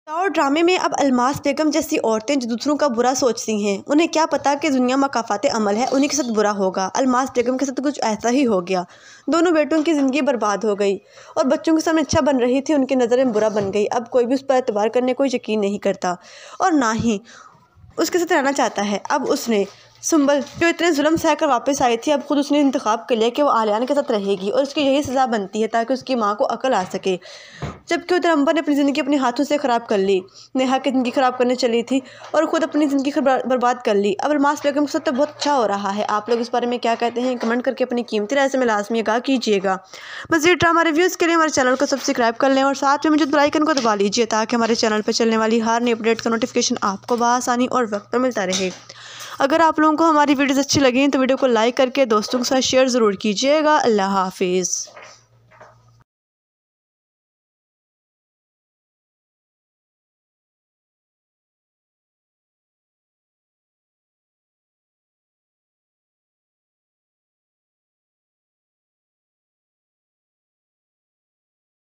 और ड्रामे में अब अलमास बेगम जैसी औरतें जो दूसरों का बुरा सोचती हैं, उन्हें क्या पता कि दुनिया मकाफात अमल है, उन्हीं के साथ बुरा होगा। अलमास बेगम के साथ कुछ ऐसा ही हो गया। दोनों बेटों की ज़िंदगी बर्बाद हो गई और बच्चों के सामने अच्छा बन रही थी, उनकी नज़र में बुरा बन गई। अब कोई भी उस पर एतबार करने कोई यकीन नहीं करता और ना ही उसके साथ रहना चाहता है। अब उसने सुंबल जो इतने जुल्म सह कर वापस आई थी, अब खुद उसने इंतखाब कर लिया कि वो आलियान के साथ रहेगी और उसकी यही सज़ा बनती है ताकि उसकी माँ को अकल आ सके। जबकि उधर अंबर ने अपनी ज़िंदगी अपने हाथों से ख़राब कर ली, नेहा की ज़िंदगी ख़राब करने चली थी और ख़ुद अपनी ज़िंदगी बर्बाद कर ली। अब अलमास बेगम के साथ तो बहुत अच्छा हो रहा है। आप लोग इस बारे में क्या कहते हैं, कमेंट करके अपनी कीमती राय से में लाजमी आगाह कीजिएगा। मज़ीद ड्रामा रिव्यूज़ के लिए हमारे चैनल को सब्सक्राइब कर लें और साथ में मुझे बेल आइकन को दबा लीजिए ताकि हमारे चैनल पर चलने वाली हर नई अपडेट का नोटिफिकेशन आपको बआसानी और वक्त पर मिलता रहे। अगर आप लोगों को हमारी वीडियोज़ अच्छी लगें तो वीडियो को लाइक करके दोस्तों के साथ शेयर ज़रूर कीजिएगा। अल्लाह हाफिज़।